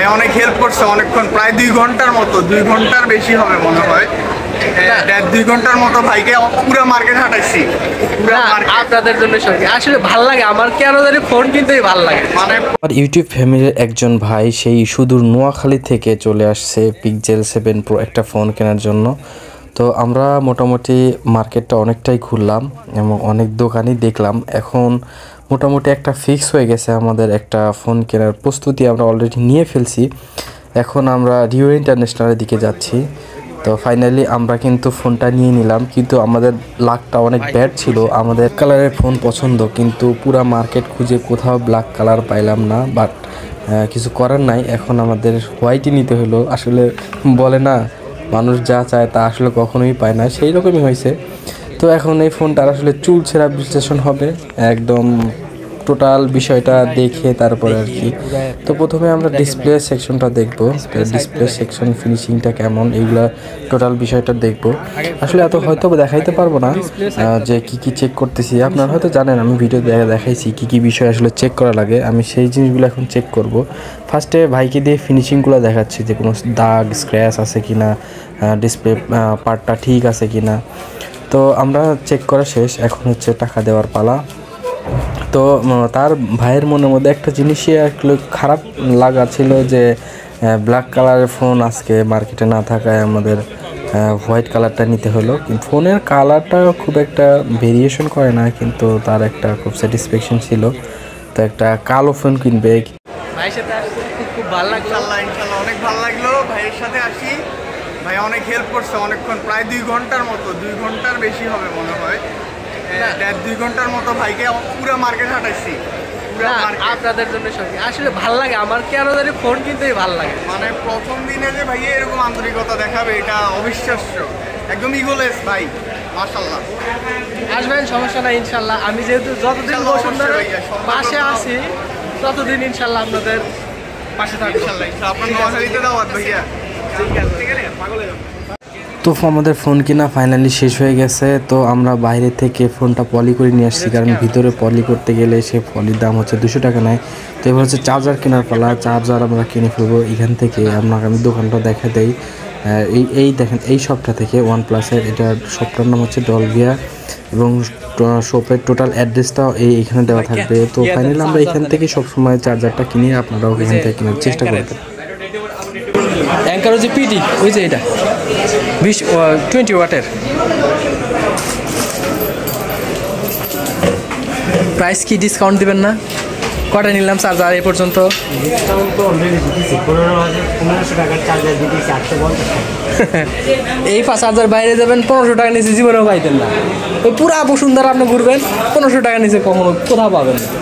অনেক হেল্প করছে অনেকক্ষণ, প্রায় 2 ঘন্টার মতো, 2 ঘন্টার বেশি হবে মনে হয়। 1.5-2 ঘন্টার মতো ভাইকে পুরো মার্কেট হাঁটাইছি। আপনাদের জন্য আসলে ভালো লাগে, আমার কেন জানি ফোন কিনতেই ভালো লাগে। আমার ইউটিউব ফ্যামিলির একজন ভাই সেই সুদূর নোয়াখালী থেকে চলে আসছে পিক্সেল 7 Pro একটা ফোন কেনার জন্য। তো আমরা মোটামুটি মার্কেটটা অনেকটাই ঘুরলাম এবং অনেক দোকানই দেখলাম। এখন মোটামুটি একটা ফিক্স হয়ে গেছে, আমাদের একটা ফোন কেনার প্রস্তুতি আমরা অলরেডি নিয়ে ফেলছি। এখন আমরা রিও ইন্টারন্যাশনালের দিকে যাচ্ছি। তো ফাইনালি আমরা কিন্তু ফোনটা নিয়ে নিলাম, কিন্তু আমাদের লাকটা অনেক ব্যাড ছিল। আমাদের কালারের ফোন পছন্দ, কিন্তু পুরা মার্কেট খুঁজে কোথাও ব্ল্যাক কালার পাইলাম না। বাট কিছু করার নাই, এখন আমাদের হোয়াইটই নিতে হলো। আসলে বলে না, মানুষ যা চায় তা আসলে কখনোই পায় না, সেই রকমই হয়েছে। তো এখন এই ফোনটার আসলে চুল ছেঁড়া বিশ্লেষণ হবে, একদম টোটাল বিষয়টা দেখে তারপরে আর কি। তো প্রথমে আমরা ডিসপ্লে সেকশনটা দেখব, ডিসপ্লে সেকশন ফিনিশিংটা কেমন, এইগুলা টোটাল বিষয়টা দেখব। আসলে এত হয়তো দেখাইতে পারবো না যে কি চেক করতেছি। আপনারা হয়তো জানেন, আমি ভিডিও দেখাইছি কি বিষয় আসলে চেক করা লাগে। আমি সেই জিনিসগুলো এখন চেক করব। ফার্স্টে ভাইকে দিয়ে ফিনিশিংগুলো দেখাচ্ছি যে কোনো দাগ স্ক্র্যাচ আছে কি না, ডিসপ্লে পার্টটা ঠিক আছে কি না। তো আমরা চেক করা শেষ, এখন হচ্ছে টাকা দেওয়ার পালা। তো তার ভাইয়ের মনের মধ্যে একটা জিনিসই আসলে খারাপ লাগা ছিল যে ব্ল্যাক কালারের ফোন আজকে মার্কেটে না থাকায় আমাদের হোয়াইট কালারটা নিতে হলো। কিন্তু ফোনের কালারটা খুব একটা ভেরিয়েশন করে না, কিন্তু তার একটা খুব স্যাটিসফ্যাকশন ছিল। তো একটা কালো ফোন কিনবে। ভাইয়ের সাথে আসতে খুব ভালো লাগলো। ইনশাল্লাহ অনেক ভালো লাগলো ভাইয়ের সাথে আসি। ভাই অনেক হেল্প করছে অনেকক্ষণ, প্রায় 2 ঘন্টার মতো, 2 ঘন্টার বেশি হবে মনে হয়। 1.5-2 ঘন্টার মতো ভাইকে পুরো মার্কেট হাঁটাইছি। আপনাদের জন্য আসলে ভালো লাগে, আমার কেন জানি ফোন কিনতেই ভালো লাগে। মানে প্রথম দিনে যে ভাইয়া এরকম আন্তরিকতা দেখাবে, এটা অবিশ্বাস্য, একদম ইগোলেস ভাই, মাশাআল্লাহ। আসবেন, সমস্যা নাই ইনশাল্লাহ। আমি যেহেতু যতদিন বসুন্ধরার পাশে আছি ততদিন ইনশাল্লাহ আপনাদের পাশে থাকবো। আপনার নোয়াখালীতে দাওয়াত ভাইয়া। তো আমাদের ফোন কিনা ফাইনালি শেষ হয়ে গেছে। তো আমরা বাইরে থেকে ফোনটা পলি করে নিয়ে আসছি, কারণ ভিতরে পলি করতে গেলে সে পলির দাম হচ্ছে 200 টাকা নেয়। তো এবার হচ্ছে চার্জার কেনার পালা, চার্জার আমরা কিনে ফেলবো এখান থেকে। আপনাকে আমি দোকানটা দেখা দেই, এই দেখেন, এই শপটা থেকে OnePlus-এর, এটা শপটার নাম হচ্ছে ডলভিয়া এবং শপের টোটাল অ্যাড্রেসটাও এইখানে দেওয়া থাকবে। তো ফাইনালি আমরা এখান থেকে সবসময় চার্জারটা কিনি, আপনারাও এখান থেকে কেনার চেষ্টা করবেন। অ্যাঙ্কার যে পিডি, ওই যে এটা 20 ওয়াটের। প্রাইস কি ডিসকাউন্ট দিবেন না? কটা নিলাম চার্জার এই পর্যন্ত? এই 5,000 বাইরে যাবেন, 1500 টাকা নিচে জীবনেও পাইতেন না। ওই পুরা বসুন্ধরা আপনি ঘুরবেন, 1500 টাকা নিচে কখনো কোথাও পাবেন না,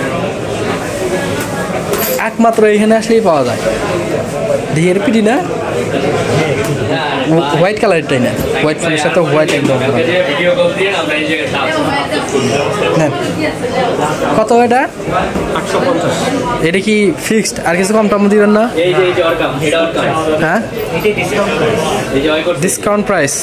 একমাত্র এখানে আসলেই পাওয়া যায়। ডিএর পিডি না, হোয়াইট কালারটাই না, হোয়াইট ফোনের সাথে হোয়াইট একদম। কত এটা? 850। এটা কি ফিক্সড? আর কিছু কম টম দিবেন না? হ্যাঁ, ডিসকাউন্ট প্রাইস।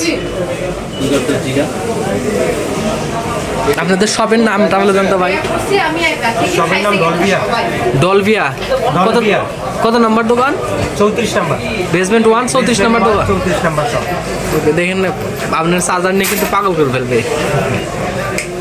আপনাদের শপের নামটা বলে দেন তো ভাই। শপের নাম ডলভিয়া। ডলভিয়া কত নম্বর দোকান? 34 নম্বর, বেসমেন্ট 1, 34 নম্বর দোকান। 34 নম্বর শপ। দেখেন না, আপনার চার্জার নিয়ে কিন্তু পাগল করে ফেলবে।